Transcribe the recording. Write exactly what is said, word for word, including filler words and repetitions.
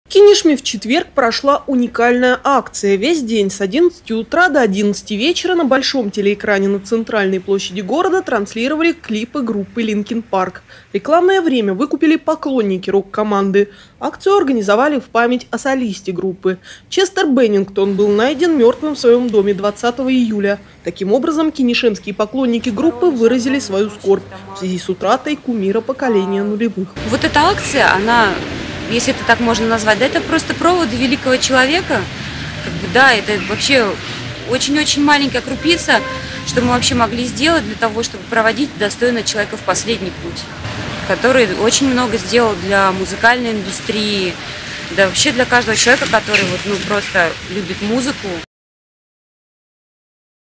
В Кинешме в четверг прошла уникальная акция. Весь день с одиннадцати утра до одиннадцати вечера на большом телеэкране на центральной площади города транслировали клипы группы Linkin Park. Рекламное время выкупили поклонники рок-команды. Акцию организовали в память о солисте группы. Честер Беннингтон был найден мертвым в своем доме двадцатого июля. Таким образом, кинешемские поклонники группы выразили свою скорбь в связи с утратой кумира поколения нулевых. Вот эта акция, она... Если это так можно назвать, да, это просто провод великого человека. Как бы, да, это вообще очень-очень маленькая крупица, что мы вообще могли сделать для того, чтобы проводить достойно человека в последний путь, который очень много сделал для музыкальной индустрии, да вообще для каждого человека, который вот, ну, просто любит музыку.